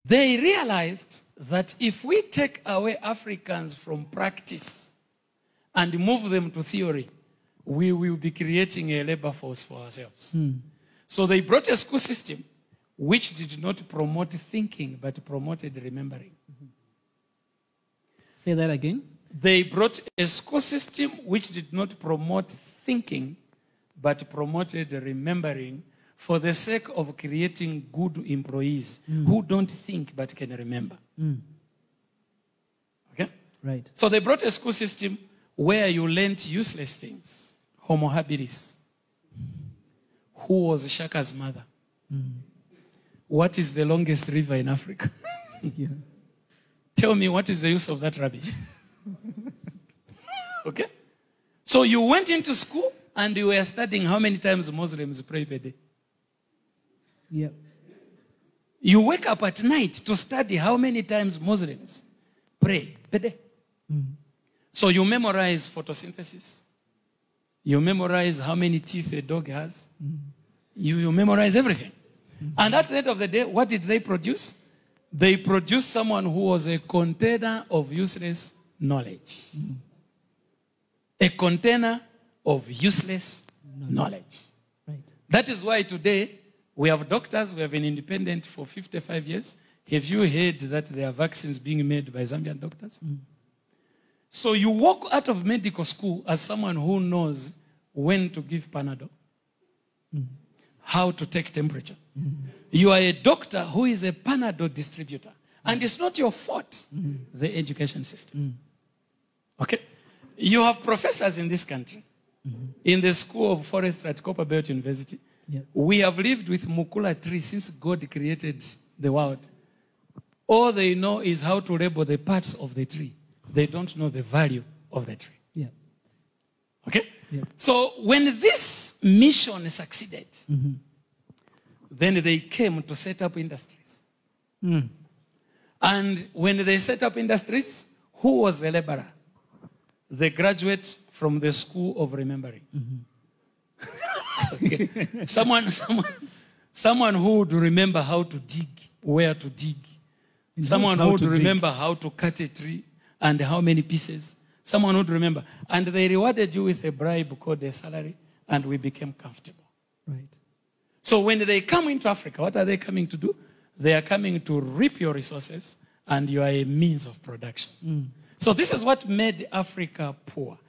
They realized that if we take away Africans from practice and move them to theory, we will be creating a labor force for ourselves. So they brought a school system which did not promote thinking, but promoted remembering. Say that again. They brought a school system which did not promote thinking, but promoted remembering for the sake of creating good employees who don't think but can remember. Okay? Right. So they brought a school system where you learnt useless things. Homo habilis. Who was Shaka's mother? What is the longest river in Africa? Yeah. Tell me, what is the use of that rubbish? Okay? So you went into school and you were studying how many times Muslims pray per day. Yeah. You wake up at night to study how many times Muslims pray per day. So you memorize photosynthesis. You memorize how many teeth a dog has. You memorize everything. And at the end of the day, what did they produce? They produced someone who was a container of useless knowledge. A container of useless knowledge. Right. That is why today we have doctors, we have been independent for 55 years. Have you heard that there are vaccines being made by Zambian doctors? So you walk out of medical school as someone who knows when to give Panadol, how to take temperature. You are a doctor who is a Panadol distributor. And it's not your fault, the education system. Okay? You have professors in this country, in the School of Forestry at Copperbelt University. Yeah. We have lived with Mukula tree since God created the world. All they know is how to label the parts of the tree. They don't know the value of the tree. Yeah. Okay? Yeah. So when this mission succeeded, then they came to set up industries. And when they set up industries, who was the laborer? The graduate from the School of Remembering. Okay. Someone who would remember how to dig, where to dig. Someone who would remember how to cut a tree and how many pieces. Someone would remember. And they rewarded you with a bribe called a salary, and we became comfortable. Right. So when they come into Africa, what are they coming to do? They are coming to reap your resources, and you are a means of production. So this is what made Africa poor.